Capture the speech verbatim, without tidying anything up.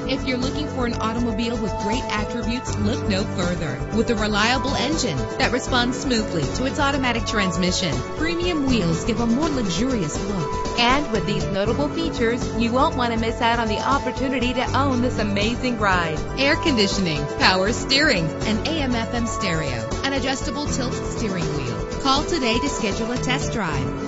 If you're looking for an automobile with great attributes, look no further. With a reliable engine that responds smoothly to its automatic transmission, premium wheels give a more luxurious look. And with these notable features, you won't want to miss out on the opportunity to own this amazing ride. Air conditioning, power steering, an A M F M stereo, an adjustable tilt steering wheel. Call today to schedule a test drive.